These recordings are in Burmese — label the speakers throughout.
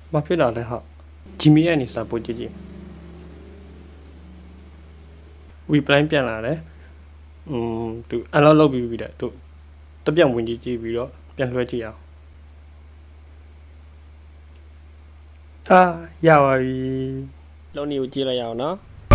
Speaker 1: ဘာဖြစ်လာလဲဟာဂျီမီရဲ့နေစာပို့ကြည့်ကြည့် reply ပြန်လာတယ်သူ unlock လုပ်ပြီးတဲ့သူတပြက်ဝင်ကြည့်ပြီးတော့ပြန်လွှဲကြည့်အောင်ဟာရပါပြီလုံးနေကိုကြည့်လိုက်ရအောင်နော်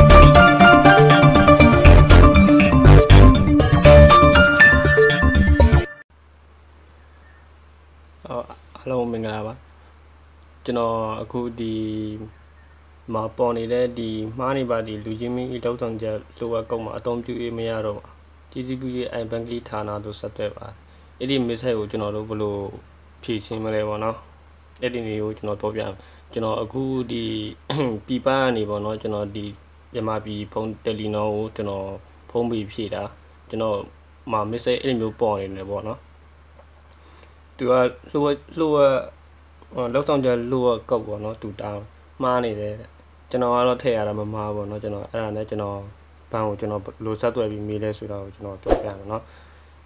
Speaker 1: အားလုံးမင်္ဂလာပါကျွန်တော်အခုဒီမှာပေါ်နေတဲ့ဒီမှားနေပါဒီလူချင်းမင်းလောက်ဆောင်ချက်လိုအပ်ကုန်းမှာအသုံးပြုမရတော့ပါ TCP ရဲ့ iBank ဌာနတို့ဆက်သွယ်ပါအဲ့ဒီ message ကိုကျွန်တော်တို့ဘယ်လိုဖြည့်ရှင်းမလဲပေါ့နော်အဲ့ဒီနေကိုကျွန်တော်ပြောပြကျွန်တော်အခုဒီပြပကနေပေါ့နော်ကျွန်တော်ဒီမြန်မာပြည်ဖုန်းတယ်လီနောကိုကျွန်တော်ဖုန်းပြီးဖြည့်တာကျွန်တော်မှာ message အဲ့ဒီမျိုးပေါ်နေတယ်ပေါ့နော်သူကလောက်ဆောင်ချက်လိုအပ်ကုတ်ပေါ့နော်သူတောင်းမှားနေတယ်ကျွန်တော်ကတော့ထည့်ရတာမမှားပေါ့နော်ကျွန်တော်အဲ့ဒါနဲ့ကျွန်တော်ဘန်းကိုကျွန်တော်လိုဆက်သွယ်ပြီးမေးလဲဆိုတော့ကျွန်တော်ပြောပြမယ်နော်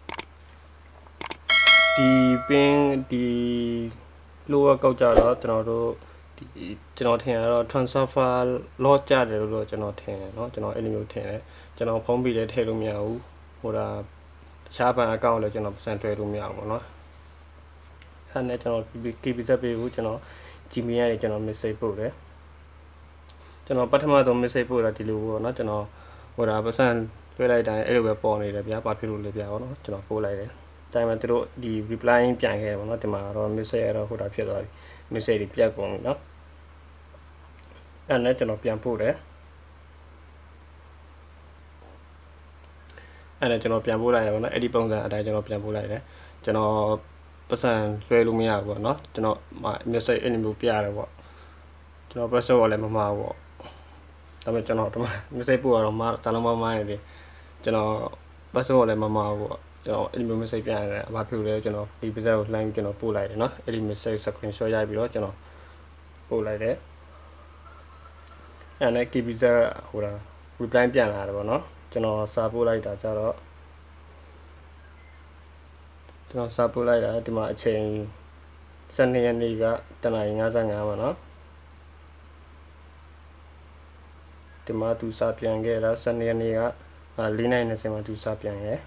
Speaker 1: ဒီပင်ဒီလိုအပ်ကောက်ကြတော့ကျွန်တော်တို့ဒီကျွန်တော်ထင်ရတော့ transfer loss ကြတယ်လို့ကျွန်တော်ထင်တယ်เนาะကျွန်တော်အဲ့လိုမျိုးထင်တယ်ကျွန်တော်ဖုန်းပြီးလဲထည့်လို့မရဘူးဟိုဒါတခြားဘဏ်အကောင့်လည်းကျွန်တော်ပတ်စံတွဲလို့မရဘူးပေါ့နော်အဲ့နဲ့ကျွန်တော် KBZ ပေးဘူးကျွန်တော် Gmail ရဲ့ကျွန်တော် message ပို့တယ်ကျွန်တော်ပထမဆုံး message ပို့တာဒီလိုပေါ့နော်ကျွန်တော်ဟိုဒါပတ်စံတွဲလိုက်တိုင်းအဲ့လိုပဲပေါ်နေတယ်ဗျာဘာဖြစ်လို့လဲဗျာပေါ့နော်ကျွန်တော်ပို့လိုက်တယ်တိုင်မှာသူတို့ဒီ reply ပြန်ခဲ့တယ်ပေါ့နော်ဒီမှာတော့ message ရတော့ဟိုဒါဖြစ်သွားပြီ message တွေပြတ်ကုန်ပြီเนาะအဲ့နဲ့ကျွန်တော်ပြန်ပို့တယ်အဲ့နဲ့ကျွန်တော်ပြန်ပို့လိုက်တယ်ပေါ့နော်အဲ့ဒီပုံစံအတိုင်းကျွန်တော်ပြန်ပို့လိုက်တယ်ကျွန်တော်ပတ်စံလွှဲလို့မရဘူးပေါ့နော်ကျွန်တော် message အဲ့လိုမျိုးပြရတယ်ပေါ့ကျွန်တော် password လည်းမမှားဘူးပေါ့ဒါပေမဲ့ကျွန်တော်ဒီမှာ message ပို့ရတော့မှာစာလုံးမမှားနေတယ်ကျွန်တော် password လည်းမမှားဘူးပေါ့ကျွန်တော်အဲ့ဒီမျိုး message ပြန်ရတယ်အမဖြစ်လို့လဲကျွန်တော်ဒီ pizza ကိုလှမ်းကျွန်တော်ပို့လိုက်တယ်เนาะအဲ့ဒီ message screenshot ရိုက်ပြီးတော့ကျွန်တော်ပို့လိုက်တယ်အဲ့နဲ့ pizza ဟိုဒါ reply ပြန်လာတယ်ပေါ့เนาะကျွန်တော်စာပို့လိုက်တာကြတော့ကျွန်တော်စာပို့လိုက်တာဒီမှာအချိန်12ရက်နေ့က10:55ပါเนาะဒီမှာသူစာပြန်ခဲ့တာ12ရက်နေ့က4:20မှာသူစာပြန်ခဲ့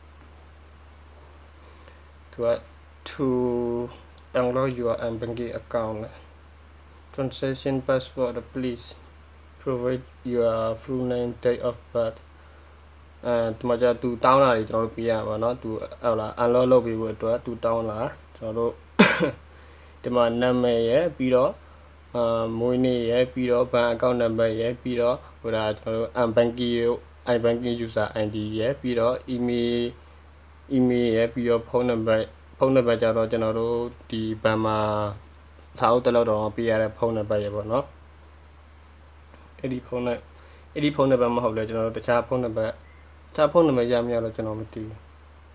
Speaker 1: သူက to unlock your banking account transaction password please provide your full name date of birth ဒီမှာသူတောင်းလာတယ်ကျွန်တော်တို့ပြရပါเนาะသူဟုတ်လား unlock လုပ်ပြီးဖို့အတွက်သူတောင်းလာကျွန်တော်တို့ဒီမှာနာမည်ရယ်ပြီးတော့မွေးနေ့ရယ်ပြီးတော့ဘဏ်အကောင့်နံပါတ်ရယ်ပြီးတော့ဟိုဒါကျွန်တော်တို့ iBanking user ID ရယ်ပြီးတော့ email ရယ်ပြီးတော့ဖုန်းနံပါတ်ကြတော့ကျွန်တော်တို့ဒီဘဏ်မှာစာအုပ်တစ်လုံးတော့ပေးရတဲ့ဖုန်းနံပါတ်ရယ်ပေါ့နော်အဲ့ဒီဖုန်းနံပါတ်မဟုတ်လဲကျွန်တော်တို့တခြားဖုန်းနံပါတ်ရမရတော့ကျွန်တော်မသိဘူး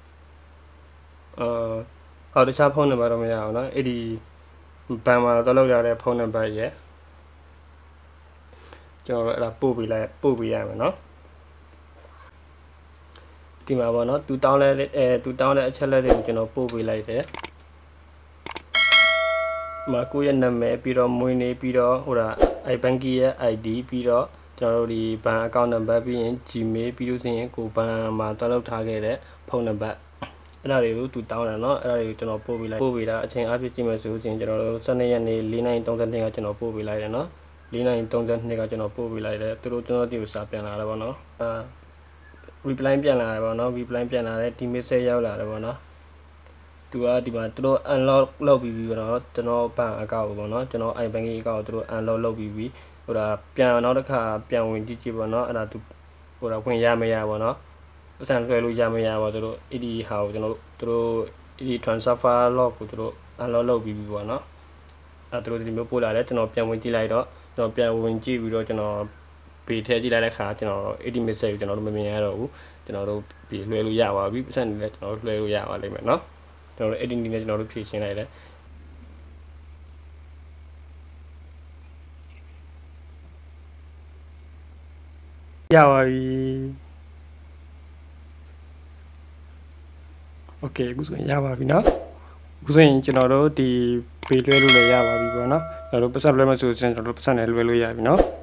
Speaker 1: ဟောတခြားဖုန်းနံပါတ်တော့မရအောင်နော်အဲ့ဒီဘဏ်မှာတော့လောက်ရတဲ့ဖုန်းနံပါတ်ရယ်ကျွန်တော်တို့အဲ့ဒါပို့ပေးရမယ်နော်ဒီမှာပေါ့နော်သူတောင်းတဲ့အချက်လက်တွေကိုကျွန်တော်ပို့ပေးလိုက်တယ်မှာကိုယ့်ရဲ့နာမည်ပြီးတော့မွေးနေ့ပြီးတော့ဟိုဒါ iBank ရဲ့ ID ပြီးတော့ကျွန်တော်တို့ဒီဘဏ်အကောင့်နံပါတ်ပြီးရင် Gmail ပြီးလို့ဆိုရင်ကိုဘဏ်မှာတောက်လောက်ထားခဲ့တဲ့ဖုန်းနံပါတ်အဲ့ဒါတွေကိုသူတောင်းတယ်เนาะအဲ့ဒါတွေကိုကျွန်တော်ပို့ပေးတာအချိန်အပြည့်ကြည့်မယ်ဆိုရင်ကျွန်တော်တို့12ရက်နေ့4:32ကကျွန်တော်ပို့ပေးလိုက်တယ်เนาะ4:32ကကျွန်တော်ပို့ပေးလိုက်တယ်သူတို့ကျွန်တော်ဒီကိုစာပြန်လာတယ်ပေါ့เนาะreply ပြန်လာတယ်ပေါ့เนาะ reply ပြန်လာတယ်ဒီ message ရောက်လာတယ်ပေါ့เนาะသူကဒီမှာသူတို့ unlock လုပ်ပြီးတော့ကျွန်တော်ဘဏ်အကောင့်ပေါ့เนาะကျွန်တော် iBank အကောင့်ကိုသူတို့ unlock လုပ်ပြီးဟိုဒါပြန်နောက်တစ်ခါပြန်ဝင်ကြည့်ပေါ့เนาะအဲ့ဒါသူဟိုဒါဝင်ရမရပေါ့เนาะပတ်စံလွှဲလို့ရမရပါသူတို့အဲ့ဒီဟာကိုကျွန်တော်တို့အဲ့ဒီ transfer log ကိုသူတို့ unlock လုပ်ပြီးပေါ့เนาะအဲ့သူတို့ဒီမျိုးပို့လာတယ်ကျွန်တော်ပြန်ဝင်ကြည့်လိုက်တော့ကျွန်တော်ပြန်ဝင်ကြည့်ပြီးတော့ကျွန်တော်ဘေးထဲကြည့်လိုက်တဲ့ခါကျွန်တော်အဲ့ဒီ message ကိုကျွန်တော်တို့မမြင်ရတော့ဘူးကျွန်တော်တို့ပြီးလွှဲလို့ရပါပြီပတ်စံတွေလည်းကျွန်တော်တို့လွှဲလို့ရပါလိမ့်မယ်เนาะကျွန်တော်တို့ edit နဲ့ကျွန်တော်တို့ဖြည့်ရှင်းလိုက်တယ်ရပါပြီโอเคအခုဆိုရင်ရပါပြီเนาะအခုဆိုရင်ကျွန်တော်တို့ဒီပေးလွှဲလို့လည်းရပါပြီပေါ့နော်ကျွန်တော်တို့ပတ်စံလွှဲမှဆိုရင်ကျွန်တော်တို့ပတ်စံနဲ့လွှဲလို့ရပြီနော်